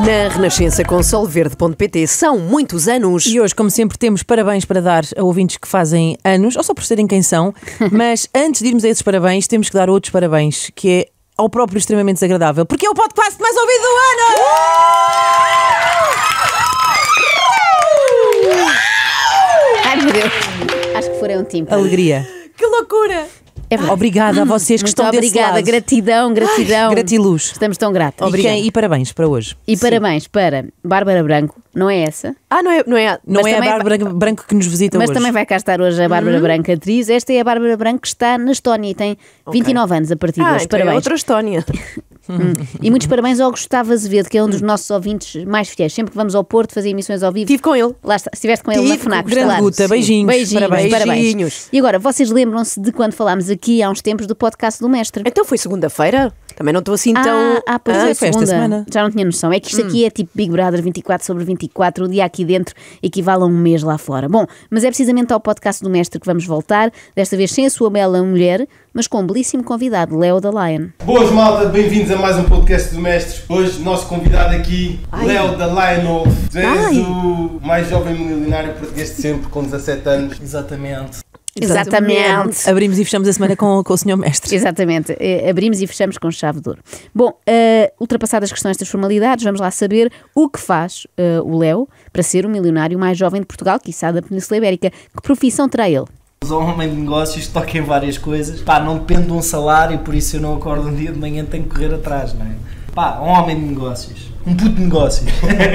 Na Renascença com solverde.pt são muitos anos. E hoje, como sempre, temos parabéns para dar a ouvintes que fazem anos, ou só por serem quem são, mas antes de irmos a esses parabéns, temos que dar outros parabéns, que é ao próprio extremamente desagradável, porque é o podcast mais ouvido do ano! Ai meu Deus, acho que foram um timbre. Alegria. Que loucura! Obrigada a vocês que Muito estão desse obrigada, lado. gratidão. Gratiluz. Estamos tão gratos. E parabéns para hoje. E parabéns para Bárbara Branco, não é essa? Ah, não é Não é a também Bárbara Branco que nos visita Mas hoje. também vai cá estar hoje a Bárbara Branco, atriz. Esta é a Bárbara Branco que está na Estónia e tem 29 anos a partir de hoje. então é Parabéns. outra Estónia. E muitos parabéns ao Gustavo Azevedo, que é um dos nossos ouvintes mais fiéis. Sempre que vamos ao Porto fazer emissões ao vivo. Estive com ele. Lá está, estiveste com ele na FNAC. grande claro. Guta, Sim. beijinhos, Parabéns. Beijinhos. E agora, vocês lembram-se de quando falámos aqui há uns tempos do podcast do Mestre? Então foi segunda-feira? Também não estou assim tão... Pois é, foi esta segunda. semana. Já não tinha noção. É que isto aqui é tipo Big Brother 24/24. O dia aqui dentro equivale a um mês lá fora. Bom, mas é precisamente ao podcast do Mestre que vamos voltar. Desta vez sem a sua bela mulher, mas com um belíssimo convidado, Léo da Lion. Boas malta, bem-vindos a mais um podcast do Mestres. Hoje, nosso convidado aqui, Léo da Lion. Tu és o mais jovem milionário português de sempre, com 17 anos. Exatamente. Exatamente. Abrimos e fechamos a semana com o Sr. Mestre. Exatamente. Abrimos e fechamos com chave de ouro. Bom, ultrapassadas as questões das formalidades, vamos lá saber o que faz o Léo para ser o milionário mais jovem de Portugal, quiçá da Península Ibérica. Que profissão terá ele? Sou um homem de negócios que toca em várias coisas. Pá, não depende de um salário, por isso eu não acordo um dia de manhã, tenho que correr atrás, não é? Pá, um homem de negócios. Um puto de negócios.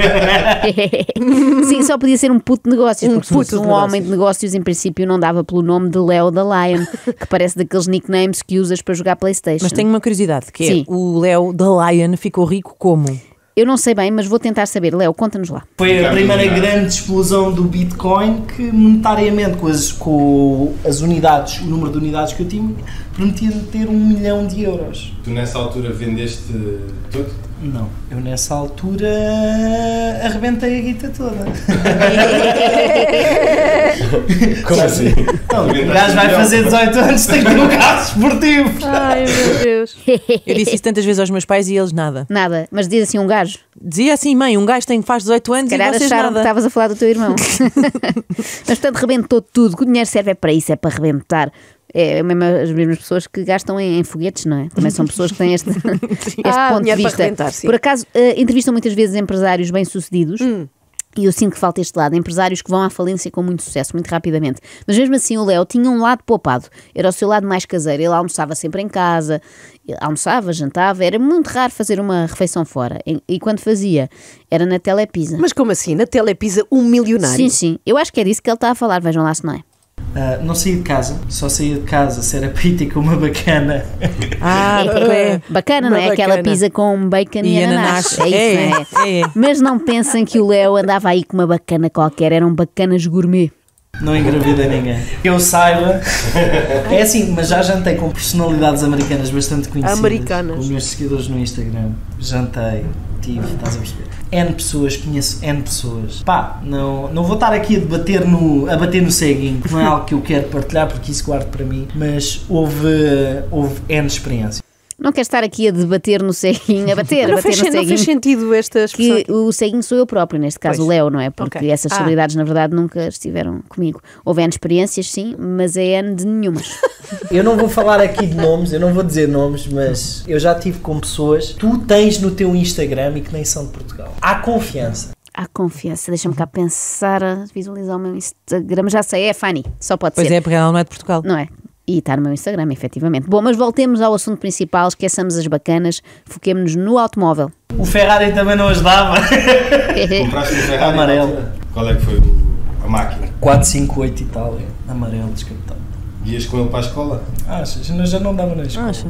Sim, só podia ser um puto de negócios, porque se puto fosse de um negócios. homem de negócios, em princípio não dava pelo nome de Léo da Lion, que parece daqueles nicknames que usas para jogar PlayStation. Mas tenho uma curiosidade, que Sim. é o Léo da Lion ficou rico como? Eu não sei bem, mas vou tentar saber. Léo, conta-nos lá. Foi a primeira grande explosão do Bitcoin que monetariamente com as unidades, o número de unidades que eu tinha, permitia-me ter 1 milhão de euros. Tu nessa altura vendeste tudo? Não, eu nessa altura arrebentei a guita toda. Como assim? Não, o gajo vai fazer 18 anos, tem que ter um carro esportivo. Ai, meu Deus. Eu disse isso tantas vezes aos meus pais e eles nada. Nada, mas diz assim um gajo. Dizia assim, mãe, um gajo faz 18 anos Se calhar e vocês acharam que nada. estavas a falar do teu irmão. Mas portanto rebentou tudo. O dinheiro serve é para isso, é para rebentar. É mesmo as mesmas pessoas que gastam em foguetes, não é? Também são pessoas que têm este ponto de dinheiro para vista. rebentar, sim. Por acaso, entrevistam muitas vezes empresários bem-sucedidos. E eu sinto que falta este lado, empresários que vão à falência com muito sucesso, muito rapidamente. Mas mesmo assim o Léo tinha um lado poupado, era o seu lado mais caseiro, ele almoçava sempre em casa, almoçava, jantava, era muito raro fazer uma refeição fora, e quando fazia, era na Telepisa. Mas como assim? Na Telepisa, um milionário? Sim, sim, eu acho que é disso que ele está a falar, vejam lá se não é. Não saía de casa, só saía de casa se era para ir ter com uma bacana. Bacana, Uma não é? Aquela bacana. pizza com bacon e ananás. É isso, não é? É. Mas não pensem que o Léo andava aí com uma bacana qualquer, eram bacanas gourmet. Não engravida ninguém. Que eu saiba. É assim, mas já jantei com personalidades americanas bastante conhecidas. Americanas. Com os meus seguidores no Instagram. Jantei, estás a perceber? N pessoas, conheço N pessoas. Pá, não vou estar aqui a bater no ceguinho, não é algo que eu quero partilhar porque isso guardo para mim, mas houve N experiências. Não quero estar aqui a debater no ceguinho, a bater Não no fez ceguinho. sentido esta expressão. Que o ceguinho sou eu próprio, neste caso Pois. o Léo, não é? Porque Ok. essas celebridades na verdade nunca estiveram comigo. Houve N experiências, sim, mas é N de nenhumas. Eu não vou falar aqui de nomes, eu não vou dizer nomes, mas eu já tive com pessoas que tu tens no teu Instagram e que nem são de Portugal. Há confiança. Há confiança, deixa-me cá pensar, visualizar o meu Instagram. Já sei, é Fanny, só pode Pois ser. é, porque ela não é de Portugal. Não é? E está no meu Instagram, efetivamente. Bom, mas voltemos ao assunto principal, esqueçamos as bacanas, foquemos-nos no automóvel. O Ferrari também não ajudava. Compraste um Ferrari? Amarelo. na altura? Qual é que foi a máquina? 458 e tal, é amarelo, descapitado. Ias com ele para a escola? Achas? Mas já não dava na escola. Achas?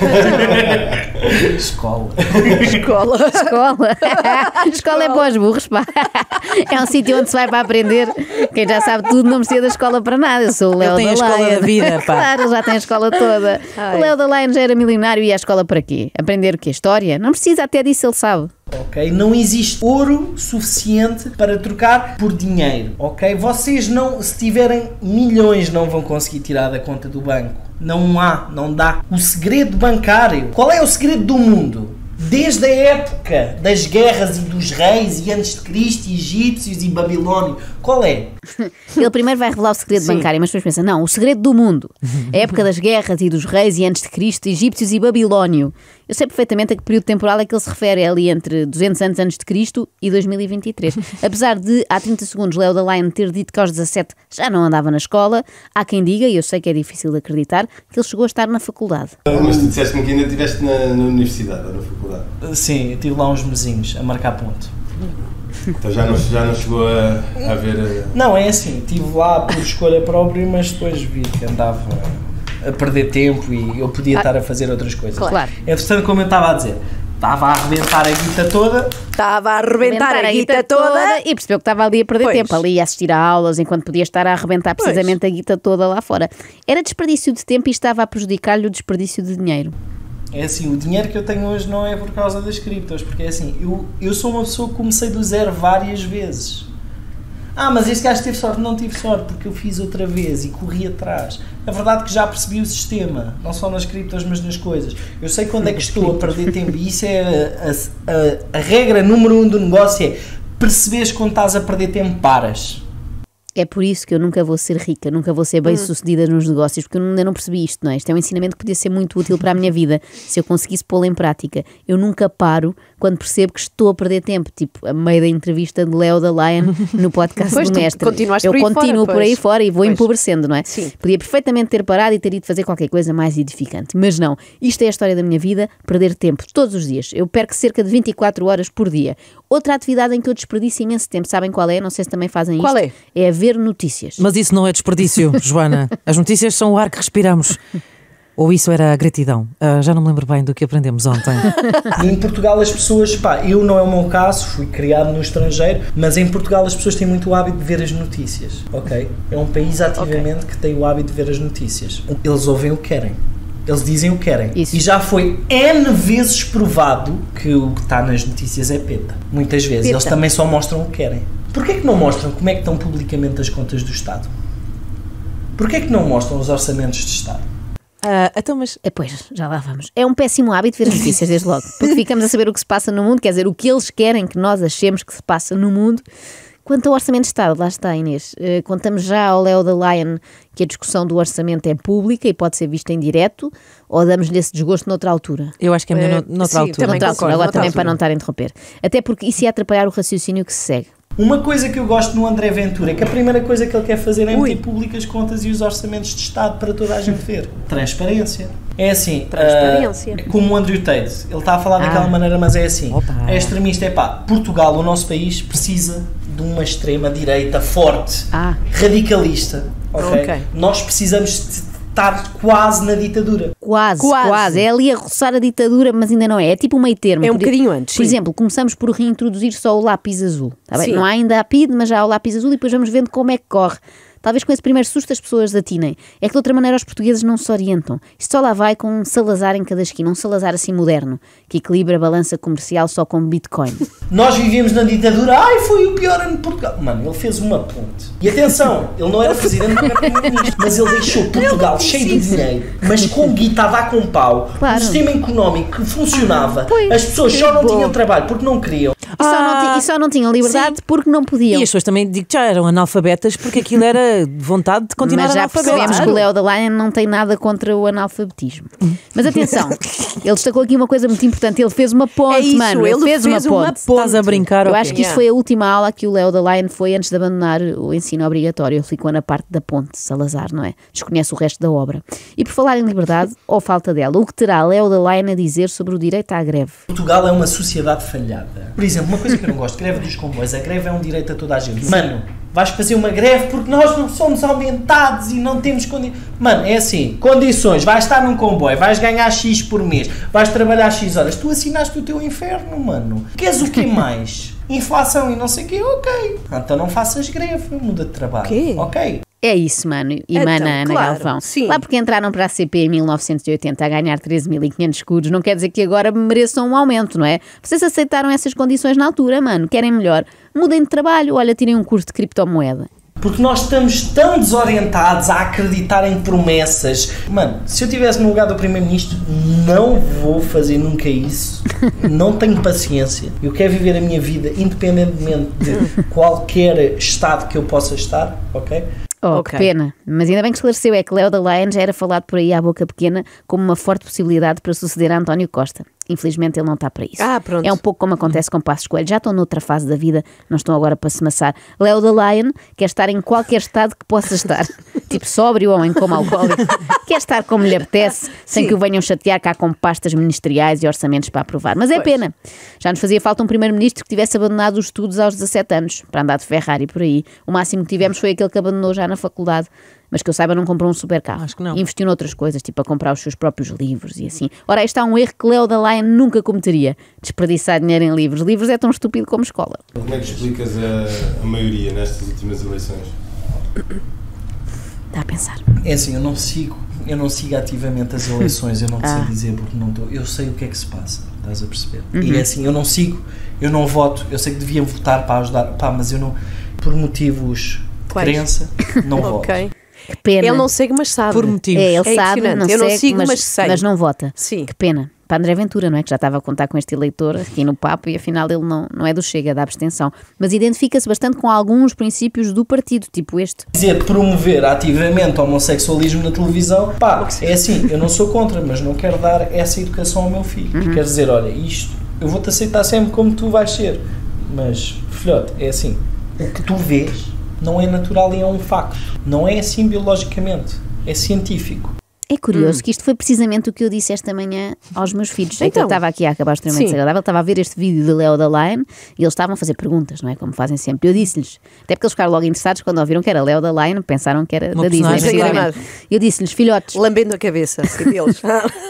Escola. Escola. Escola. Escola é para os burros, pá. É um sítio onde se vai para aprender. Quem já sabe tudo não precisa da escola para nada. Eu sou o Léo Ele tem da a escola Lion. da vida, pá. Claro, ele já tem a escola toda. Ai. O Léo da Lion já era milionário e ia à escola para quê? Aprender o quê? História? Não precisa, até disso ele sabe. Ok? Não existe ouro suficiente para trocar por dinheiro, ok? Vocês não, se tiverem milhões, não vão conseguir tirar da conta do banco. Não há, não dá. O segredo bancário, qual é o segredo do mundo? Desde a época das guerras e dos reis e antes de Cristo, e egípcios e babilónio. Qual é? Ele primeiro vai revelar o segredo bancário, mas depois pensa, não, o segredo do mundo. A época das guerras e dos reis e antes de Cristo, egípcios e babilónio. Eu sei perfeitamente a que período temporal é que ele se refere, é ali entre 200 anos antes de Cristo e 2023. Apesar de, há 30 segundos, Leo da Lion ter dito que aos 17 já não andava na escola, há quem diga, e eu sei que é difícil de acreditar, que ele chegou a estar na faculdade. Mas tu disseste-me que ainda estiveste na universidade ou na faculdade. Sim, tive lá uns mesinhos a marcar ponto. Então já não chegou a ver... Não, é assim, estive lá por escolha própria, mas depois vi que andava a perder tempo e eu podia estar a fazer outras coisas. Claro. Entretanto, como eu estava a dizer, estava a arrebentar a guita toda. Estava a arrebentar a guita toda. E percebeu que estava ali a perder tempo, ali a assistir a aulas, enquanto podia estar a arrebentar precisamente a guita toda lá fora. Era desperdício de tempo e estava a prejudicar-lhe o desperdício de dinheiro. É assim, o dinheiro que eu tenho hoje não é por causa das criptos, porque é assim, eu sou uma pessoa que comecei do zero várias vezes. Mas este gajo teve sorte. Não tive sorte, porque eu fiz outra vez e corri atrás. A verdade é que já percebi o sistema, não só nas criptos, mas nas coisas. Eu sei quando é que estou a perder tempo e isso é a regra número 1 do negócio, é perceberes quando estás a perder tempo, paras. É por isso que eu nunca vou ser rica, nunca vou ser bem-sucedida nos negócios, porque eu ainda não percebi isto, não é? Isto é um ensinamento que podia ser muito útil para a minha vida, se eu conseguisse pô-lo em prática. Eu nunca paro quando percebo que estou a perder tempo, tipo, a meio da entrevista de Leo da Lion no podcast do Mestre. Eu continuo por aí fora e vou empobrecendo, não é? Sim. Podia perfeitamente ter parado e ter ido fazer qualquer coisa mais edificante, mas não. Isto é a história da minha vida, perder tempo todos os dias. Eu perco cerca de 24 horas por dia. Outra atividade em que eu desperdiço imenso tempo, sabem qual é? Não sei se também fazem isto. Qual é? É a ver notícias. Mas isso não é desperdício, Joana. As notícias são o ar que respiramos. Ou isso era a gratidão? Já não me lembro bem do que aprendemos ontem. E em Portugal as pessoas, eu não é o meu caso, fui criado no estrangeiro, mas em Portugal as pessoas têm muito o hábito de ver as notícias, ok? É um país ativamente que tem o hábito de ver as notícias. Eles ouvem o que querem. Eles dizem o que querem. Isso. E já foi N vezes provado que o que está nas notícias é peta. Muitas vezes. Peta. Eles também só mostram o que querem. Porquê que não mostram como é que estão publicamente as contas do Estado? Porquê que não mostram os orçamentos de Estado? Então, mas Pois, já lá vamos. É um péssimo hábito ver as notícias, desde logo. Porque ficamos a saber o que se passa no mundo, quer dizer, o que eles querem que nós achemos que se passa no mundo. Quanto ao Orçamento de Estado, lá está, Inês. Contamos já ao Leo da Lion que a discussão do orçamento é pública e pode ser vista em direto, ou damos-lhe esse desgosto noutra altura? eu acho que é melhor noutra sim, altura. também Noutra concordo, altura, agora noutra também altura. para não estar a interromper. Até porque isso ia atrapalhar o raciocínio que se segue. Uma coisa que eu gosto no André Ventura é que a primeira coisa que ele quer fazer é meter públicas contas e os orçamentos de Estado para toda a gente ver. Transparência. É assim, Transparência. é como o Andrew Tate, ele está a falar daquela maneira, mas é assim, Opa. é extremista, Portugal, o nosso país, precisa de uma extrema-direita forte, radicalista, ok? Ok. Nós precisamos de estar quase na ditadura. Quase. É ali a roçar a ditadura, mas ainda não é. É tipo um meio termo. É um bocadinho antes, Por sim. exemplo, começamos por reintroduzir só o lápis azul. Tá bem? Sim. Não há ainda a PID, mas já há o lápis azul e depois vamos vendo como é que corre. Talvez com esse primeiro susto as pessoas atinem. É que de outra maneira os portugueses não se orientam. Isto só lá vai com um Salazar em cada esquina, um Salazar assim moderno, que equilibra a balança comercial só com Bitcoin. Nós vivíamos na ditadura, foi o pior ano de Portugal. Mano, ele fez uma ponte. E atenção, ele não era presidente, não era primeiro-ministro, mas ele deixou Portugal cheio de dinheiro, mas com guita a dar com pau, Claro. um sistema económico que funcionava, Pois. as pessoas só não tinham trabalho porque não queriam. E só não tinham liberdade porque não podiam. E as pessoas também, digo já, eram analfabetas porque aquilo era vontade de continuar Mas já analfabetas. percebemos que o Leo da Lion não tem nada contra o analfabetismo. Mas atenção, ele destacou aqui uma coisa muito importante. Ele fez uma ponte, É isso, mano. Ele fez uma ponte. Estás a brincar, Eu ok. acho que isto foi a última aula que o Leo da Lion foi antes de abandonar o ensino obrigatório. Ele ficou na parte da ponte, Salazar, não é? Desconhece o resto da obra. E por falar em liberdade, ou falta dela, o que terá Leo da Lion a dizer sobre o direito à greve? Portugal é uma sociedade falhada. Por exemplo, uma coisa que eu não gosto, greve dos comboios. A greve é um direito a toda a gente. Mano, vais fazer uma greve porque nós não somos aumentados e não temos condições. Mano, é assim, condições, vais estar num comboio, vais ganhar X por mês, vais trabalhar X horas, tu assinaste o teu inferno, mano. Queres o que mais? Inflação e não sei o quê, ok. Então não faças greve, muda de trabalho. Quê? Ok. É isso, mano. E Então, mana Ana claro, Galvão. sim. Lá porque entraram para a CP em 1980 a ganhar 13.500 escudos, não quer dizer que agora mereçam um aumento, não é? Vocês aceitaram essas condições na altura, mano. Querem melhor? Mudem de trabalho. Olha, tirem um curso de criptomoeda. Porque nós estamos tão desorientados a acreditar em promessas. Mano, se eu estivesse no lugar do Primeiro-Ministro, não vou fazer nunca isso. Não tenho paciência. Eu quero viver a minha vida independentemente de qualquer estado que eu possa estar, ok? Oh, que pena. Mas ainda bem que esclareceu, é que Leo da Lion já era falado por aí à boca pequena como uma forte possibilidade para suceder a António Costa. Infelizmente ele não está para isso. Pronto. É um pouco como acontece com Passos Coelho. Já estão noutra fase da vida, não estão agora para se maçar. Leo da Lion quer estar em qualquer estado que possa estar. Tipo sóbrio ou em coma alcoólico. Quer estar como lhe apetece, sem que o venham chatear cá com pastas ministeriais e orçamentos para aprovar. Mas é pena. Já nos fazia falta um primeiro-ministro que tivesse abandonado os estudos aos 17 anos, para andar de Ferrari por aí. O máximo que tivemos foi aquele que abandonou já na faculdade. Mas que eu saiba não comprou um supercarro. Acho que não. Investiu noutras coisas, tipo a comprar os seus próprios livros e assim. Ora, aí está um erro que Leo da Lion nunca cometeria. Desperdiçar dinheiro em livros. Livros é tão estúpido como escola. Como é que explicas a maioria nestas últimas eleições? Dá a pensar. É assim, eu não sigo ativamente as eleições, eu não te sei dizer porque não estou. Eu sei o que é que se passa, estás a perceber? E é assim, eu não sigo, eu não voto, eu sei que deviam votar para ajudar, mas eu não, por motivos de crença, não voto. Que pena. Ele não segue, mas sabe. Por motivos. É, ele sabe, impressionante. não Eu não segue, sigo, mas sei. mas não vota. Sim. Que pena. Para André Ventura, não é? Que já estava a contar com este eleitor aqui no papo e afinal ele não é do Chega, da abstenção. Mas identifica-se bastante com alguns princípios do partido, tipo este. Dizer promover ativamente o homossexualismo na televisão, é assim, eu não sou contra, mas não quero dar essa educação ao meu filho. Quero dizer, olha, isto, eu vou-te aceitar sempre como tu vais ser, mas, filhote, é assim, o que tu vês não é natural e é um facto. Não é assim biologicamente, é científico. É curioso que isto foi precisamente o que eu disse esta manhã aos meus filhos. É que eu estava aqui a acabar extremamente desagradável, estava a ver este vídeo de Leo da Lion e eles estavam a fazer perguntas, não é? Como fazem sempre. Eu disse-lhes, até porque eles ficaram logo interessados quando ouviram que era Leo da Lion, pensaram que era Uma da Disney. personagem Sinceramente. Eu disse-lhes, filhotes, Lambendo a cabeça assim, deles.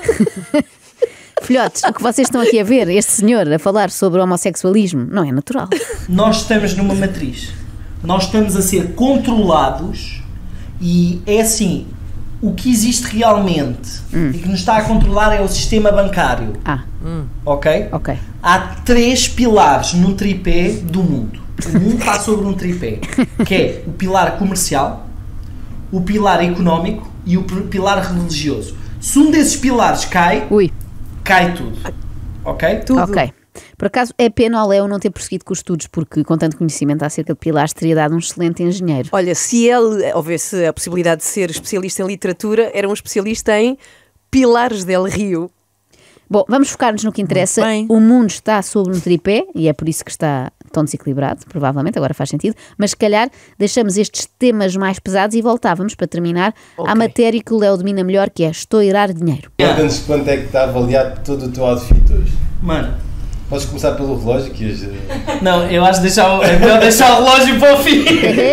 filhotes, o que vocês estão aqui a ver, este senhor a falar sobre o homossexualismo, não é natural. Nós estamos numa matriz. Nós estamos a ser controlados e é assim, o que existe realmente e que nos está a controlar é o sistema bancário. Ok? Ok. Há 3 pilares no tripé do mundo. O mundo está sobre um tripé, que é o pilar comercial, o pilar económico e o pilar religioso. Se um desses pilares cai, cai tudo. Ok? Tudo. Ok. Por acaso é pena ao Leo não ter prosseguido com os estudos, porque com tanto conhecimento acerca de pilares teria dado um excelente engenheiro. Olha, se ele houvesse a possibilidade de ser especialista em literatura, era um especialista em Pilares del Rio. Bom, vamos focar-nos no que interessa. Bem. O mundo está sobre um tripé e é por isso que está tão desequilibrado, provavelmente, agora faz sentido, mas se calhar deixamos estes temas mais pesados e voltávamos para terminar à matéria que o Leo domina melhor, que é estourar dinheiro. Conta-nos quanto é que está avaliado todo o teu outfit hoje. Mano, Podes começar pelo relógio que hoje... não, eu acho que é melhor deixar o relógio para o fim.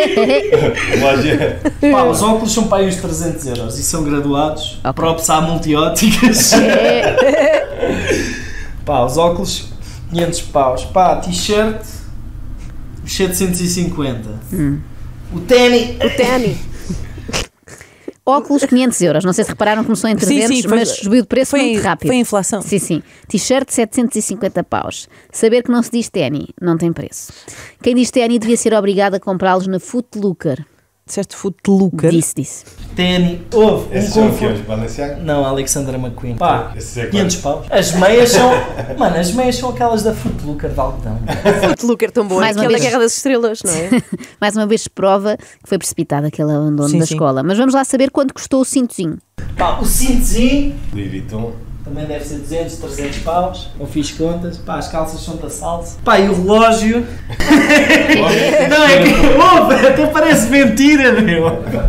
relógio... Os óculos são para aí uns 300 euros e são graduados. Props à multióticas. Os óculos 500 paus. T-shirt 750. O ténis. Óculos 500 euros, não sei se repararam, começou em 300, mas subiu de preço muito rápido. Foi a inflação. Sim. T-shirt 750 paus. Saber que não se diz ténis não tem preço. Quem diz ténis devia ser obrigado a comprá-los na Foot Locker. Disseste Footlooker? Disse. Ténis. Houve Esses são o que hoje? Balenciaga? Não, Alexandra McQueen. Esse é 500 paus. As meias são... Mano, as meias são aquelas da Foot Locker de algodão. Footlooker tão boa. Mais uma Aquela vez. Guerra das Estrelas, não é? Mais uma vez se prova que foi precipitado aquele abandono da escola. Mas vamos lá saber quanto custou o cintozinho. O cintozinho Louis Vuitton. também deve ser 200, 300 paus. Eu fiz contas. As calças são da salsa. E o relógio... Não, é que... até parece mentira, meu.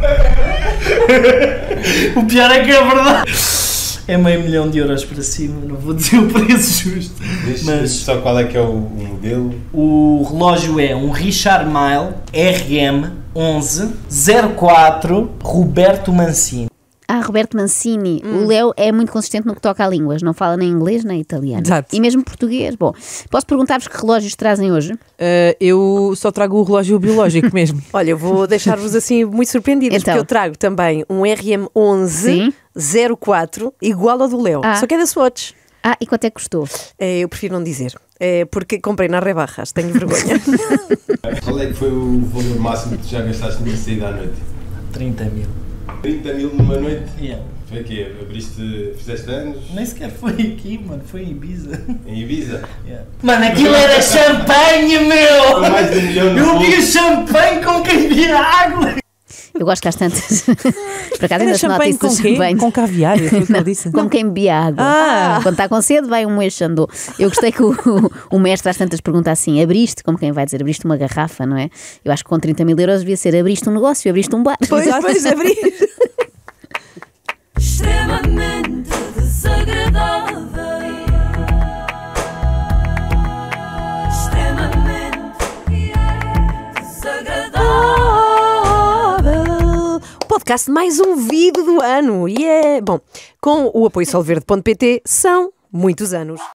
O pior é que é verdade. É $500 000 para cima. Não vou dizer o preço justo. Mas só qual é que é o modelo? O relógio é um Richard Mille RM 1104 Roberto Mancini. Roberto Mancini. O Leo é muito consistente no que toca a línguas. Não fala nem inglês nem italiano. Exato. E mesmo português. Bom, posso perguntar-vos que relógios trazem hoje? Eu só trago o relógio biológico mesmo. Olha, eu vou deixar-vos assim muito surpreendidos, Então. porque eu trago também um RM11 04 igual ao do Leo, só que é da Swatch. E quanto é que custou? Eu prefiro não dizer. Porque comprei na Rebarras, tenho vergonha. Qual é que foi o valor máximo que tu já gastaste numa saída à noite? 30 mil. 30 mil numa noite? Yeah. Foi o quê? Fizeste anos? Nem sequer foi aqui, mano, foi em Ibiza. Em Ibiza? Yeah. Mano, aquilo era champanhe, meu! Com mais de 1 milhão no Eu bolso. via champanhe com quem via água! Eu gosto que às tantas. Por acaso Era ainda se nota champanhe isso com do quê? champanhe. Com caviar, foi o que ele disse. Como quem bebia água. Quando está com sede, vai um moeixo andou. Eu gostei que o mestre às tantas pergunta assim: abriste, como quem vai dizer, abriste uma garrafa, não é? Eu acho que com 30 mil euros devia ser abriste um negócio, abriste um bar. Pois abrir. Extremamente desagradável. Extremamente desagradável. Podcast mais ouvido do ano. E bom, com o apoio solverde.pt são muitos anos.